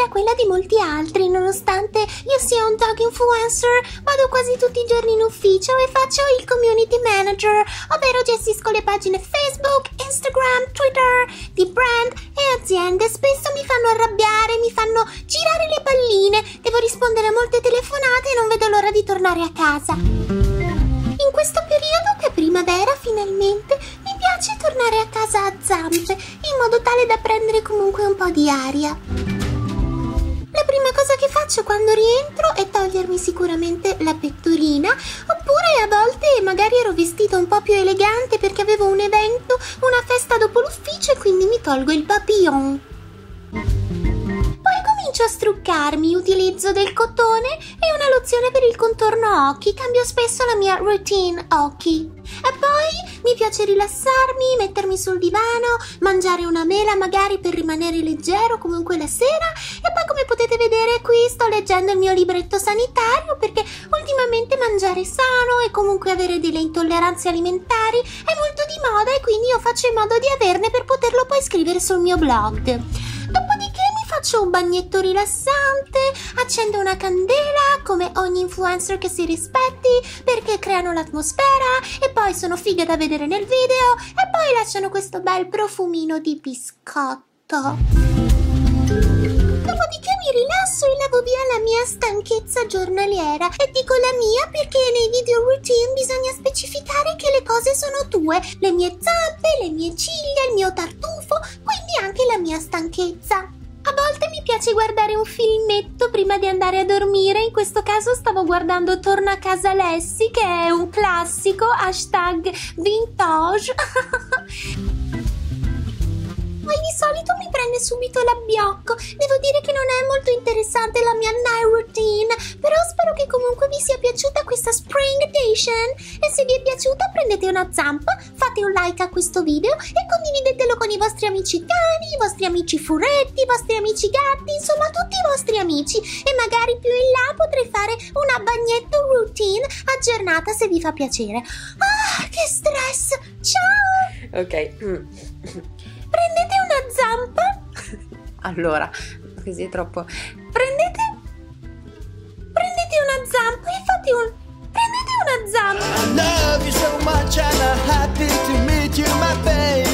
a quella di molti altri, nonostante io sia un dog influencer. Vado quasi tutti i giorni in ufficio e faccio il community manager, ovvero gestisco le pagine Facebook, Instagram, Twitter di brand e aziende. Spesso mi fanno arrabbiare, mi fanno girare le palline, devo rispondere a molte telefonate e non vedo l'ora di tornare a casa. In questo periodo, che è primavera finalmente, mi piace tornare a casa a zampe, in modo tale da prendere comunque un po' di aria. La prima cosa che faccio quando rientro è togliermi sicuramente la pettorina, oppure a volte magari ero vestita un po' più elegante perché avevo un evento, una festa dopo l'ufficio e quindi mi tolgo il papillon. Poi comincio a struccarmi, utilizzo del cotone e una lozione per il contorno occhi, cambio spesso la mia routine occhi. E poi mi piace rilassarmi, mettermi sul divano, mangiare una mela magari per rimanere leggero comunque la sera. E poi, come potete vedere, qui sto leggendo il mio libretto sanitario, perché ultimamente mangiare sano e comunque avere delle intolleranze alimentari è molto di moda e quindi io faccio in modo di averne per poterlo poi scrivere sul mio blog. Dopodiché mi faccio un bagnetto rilassante, accendo una candela come ogni influencer che si rispetti, perché creano l'atmosfera e poi sono fighe da vedere nel video e poi lasciano questo bel profumino di biscotto. Dopodiché mi rilasso e lavo via la mia stanchezza giornaliera. E dico la mia perché nei video routine bisogna specificare che le cose sono tue: le mie zampe, le mie ciglia, il mio tartufo, quindi anche la mia stanchezza. A volte mi piace guardare un filmetto prima di andare a dormire. In questo caso stavo guardando Torna a casa Lassie, che è un classico, hashtag vintage. Poi di solito mi prende subito l'abbiocco. Devo dire che non è molto interessante la mia night routine, però spero che comunque vi sia piaciuta questa spring edition. E se vi è piaciuta prendete una zampa, fate un like a questo video e condividetelo con i vostri amici cani, i vostri amici furetti, i vostri amici gatti, insomma tutti i vostri amici. E magari più in là potrei fare una bagnetto routine aggiornata se vi fa piacere. Ah, che stress! Ciao! Ok. Prendete una zampa. Allora, così è troppo. Prendete una zampa e fate un... Prendete una zampa. I love you so much and I'm happy to meet you, my baby.